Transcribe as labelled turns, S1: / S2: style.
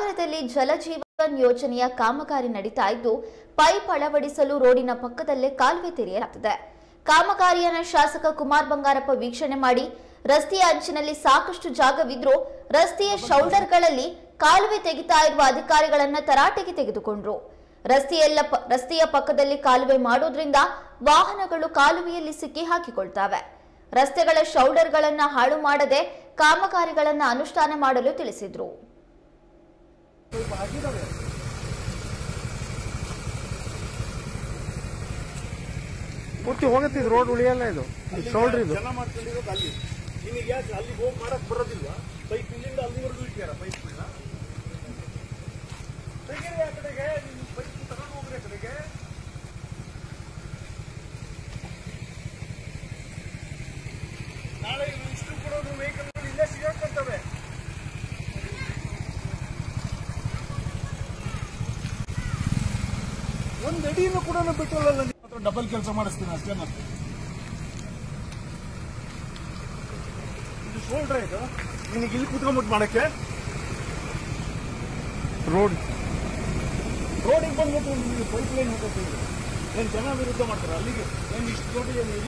S1: ಸಾಗರದಲ್ಲಿ ಜಲಜೀವನ್ ಯೋಜನೆಯ ಕಾಮಗಾರಿ ನಡೀತಾ ಇದ್ದು ಪೈಪ್ ಅಳವಡಿಸಲು ರೋಡಿನ ಪಕ್ಕದಲ್ಲೇ ಕಾಲುವೆ ತೆರೆಯಲಾಗಿದೆ. ಕಾಮಗಾರಿಯನ್ನು ಶಾಸಕ ಕುಮಾರ್ ಬಂಗಾರಪ್ಪ ವೀಕ್ಷಣೆ ಮಾಡಿ ರಸ್ತೆಯ ಅಂಚಿನಲ್ಲಿ ಸಾಕಷ್ಟು ಜಾಗವಿದ್ರೂ ರಸ್ತೆಯ ಶೌಲ್ಡರ್ಗಳಲ್ಲಿ ಕಾಲುವೆ ತೆಗಿತಾ ಇರುವ ಅಧಿಕಾರಿಗಳನ್ನ ತರಾಟೆಗೆ ತೆಗೆದುಕೊಂಡ್ರು. ರಸ್ತೆಯ ಪಕ್ಕದಲ್ಲಿ ಕಾಲುವೆ ಮಾಡೋದ್ರಿಂದ ವಾಹನಗಳು ಕಾಲುವೆಯಲ್ಲಿ ಸಿಕ್ಕಿ ಹಾಕಿಕೊಳ್ತವೆ. ರಸ್ತೆಗಳ ಶೌಲ್ಡರ್ಗಳನ್ನ ಹಾಳು ಮಾಡದೆ ಕಾಮಗಾರಿಗಳನ್ನ ಅನುಷ್ಠಾನ ಮಾಡಲು ತಿಳಿಸಿದ್ರು.
S2: ಪೂರ್ತಿ ಹೋಗುತ್ತೆ ಇದು, ರೋಡ್ ಉಳಿಯಲ್ಲ. ಇದು ಶೋಲ್ಡರ್ ಇದು
S3: ಜನ ಮಾಡ್ಕೊಂಡಿರೋದು ಅಲ್ಲಿ. ನಿಮಗೆ ಯಾಕೆ ಅಲ್ಲಿಗೆ ಹೋಗಿ ಮಾಡಕ್ ಬರೋದಿಲ್ವಾ? ಪೈಪ್ ಇಲ್ಲಿಂದ ಅಲ್ಲಿವರೆಗೂ ಇಟ್ಟಾರ ಪೈಪ್ ತೆಗೀರಿ ಆ ಕಡೆಗೆ, ನೀವು ಪೈಪ್ ತಗೊಂಡು ಹೋಗ್ರಿ ಆ ಕಡೆಗೆ. ನಾಳೆ ಇಷ್ಟು ಕೂಡ ವೆಹಿಕಲ್ ಇಲ್ಲೇ ಸಿಗಾಡ್ಕೊಳ್ತವೆ. ಒಂದ್ ಅಡಿನೂ ಕೂಡ ಬಿಟ್ಟಲ್ಲ. ಡಬಲ್ ಕೆಲಸ ಮಾಡಿಸ್ತೀನಿ ಅಷ್ಟೇ. ನಾನು ಇದು ಶೋಲ್ಡ್ರ, ಇದು ನಿನಗೆ ಇಲ್ಲಿ ಕುತ್ಕೊಂಡ್ಬಿಟ್ಟು ಮಾಡಕ್ಕೆ ರೋಡಿಗೆ ಬಂದ್ಬಿಟ್ಟು ನಿಮಗೆ ಪೈಪ್ ಲೈನ್ ಹೋಗ್ತೀವಿ. ಏನ್ ಜನ ವಿರುದ್ಧ ಮಾಡ್ತಾರೆ ಅಲ್ಲಿಗೆ? ಏನ್ ಇಷ್ಟು ದೊಡ್ಡ